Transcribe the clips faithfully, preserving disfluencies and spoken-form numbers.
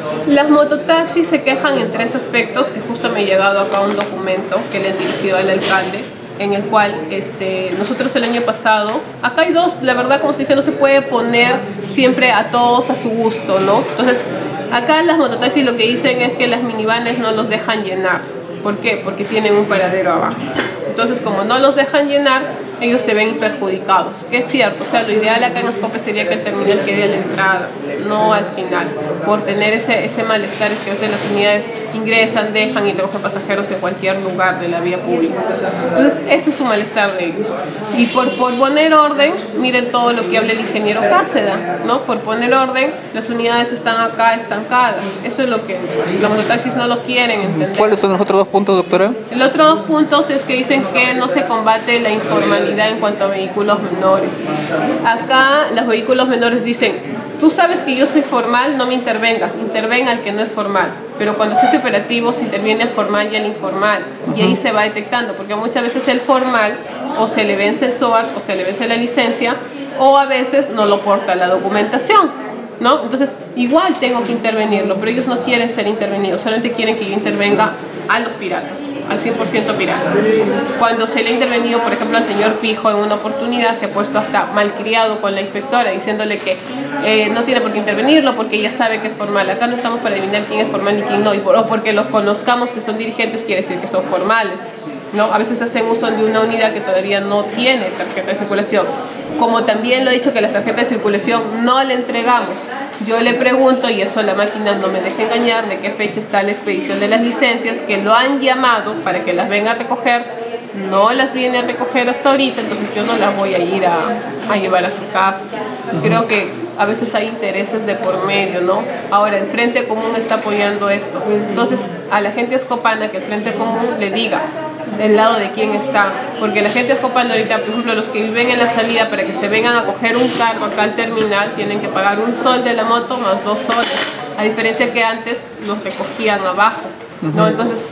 Las mototaxis se quejan en tres aspectos, que justo me ha llegado acá un documento que le han dirigido al alcalde, en el cual este, nosotros el año pasado, acá hay dos, la verdad como se dice, no se puede poner siempre a todos a su gusto, ¿no? Entonces, acá las mototaxis lo que dicen es que las minivanes no los dejan llenar. ¿Por qué? Porque tienen un paradero abajo. Entonces, como no los dejan llenar, ellos se ven perjudicados. Es cierto, o sea, lo ideal acá en Ascope sería que el terminal quede a la entrada, no al final. Por tener ese, ese malestar es que a veces las unidades ingresan, dejan y recogen pasajeros en cualquier lugar de la vía pública. Entonces, ese es su malestar de ellos. Y por, por poner orden, miren todo lo que habla el ingeniero Cáceda, ¿no? Por poner orden, las unidades están acá estancadas. Eso es lo que los mototaxis no lo quieren entender. ¿Cuáles son los otros dos puntos, doctora? El otro dos puntos es que dicen que no se combate la informalidad en cuanto a vehículos menores. Acá los vehículos menores dicen, tú sabes que yo soy formal, no me intervengas, intervenga al que no es formal. Pero cuando se hace operativo se interviene al formal y al informal. Y ahí se va detectando, porque muchas veces el formal o se le vence el S O A C o se le vence la licencia, o a veces no lo porta la documentación, ¿no? Entonces igual tengo que intervenirlo, pero ellos no quieren ser intervenidos, solamente quieren que yo intervenga a los piratas, al cien por ciento piratas. Cuando se le ha intervenido, por ejemplo, al señor Pijo en una oportunidad, se ha puesto hasta malcriado con la inspectora, diciéndole que eh, no tiene por qué intervenirlo porque ella sabe que es formal. Acá no estamos para adivinar quién es formal y quién no, y por, o porque los conozcamos que son dirigentes quiere decir que son formales, ¿no? A veces hacen uso de una unidad que todavía no tiene tarjeta de circulación. Como también lo he dicho que las tarjetas de circulación no le entregamos. Yo le pregunto, y eso la máquina no me deja engañar, de qué fecha está la expedición de las licencias, que lo han llamado para que las venga a recoger, no las viene a recoger hasta ahorita, entonces yo no las voy a ir a, a llevar a su casa. Creo que a veces hay intereses de por medio, ¿no? Ahora, el Frente Común está apoyando esto. Entonces, a la gente escopana que el Frente Común le diga del lado de quién está, porque la gente escopana ahorita, por ejemplo, los que viven en la salida, para que se vengan a coger un cargo acá al terminal, tienen que pagar un sol de la moto más dos soles, a diferencia que antes los recogían abajo, ¿no? Entonces,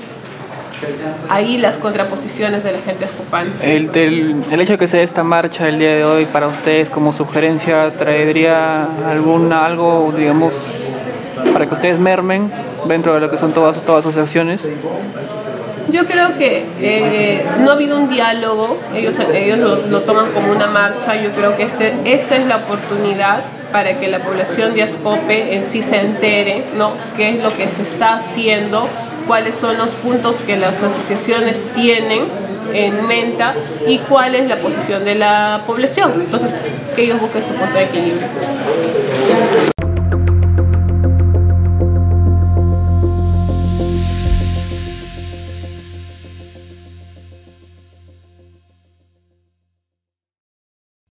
ahí las contraposiciones de la gente escopana. El, del, el hecho de que sea esta marcha el día de hoy, para ustedes como sugerencia, ¿traería alguna, algo, digamos, para que ustedes mermen dentro de lo que son todas, todas sus acciones? Yo creo que eh, no ha habido un diálogo, ellos, ellos lo, lo toman como una marcha. Yo creo que este, esta es la oportunidad para que la población de Ascope en sí se entere, ¿no? Qué es lo que se está haciendo, cuáles son los puntos que las asociaciones tienen en menta y cuál es la posición de la población. Entonces, que ellos busquen su punto de equilibrio.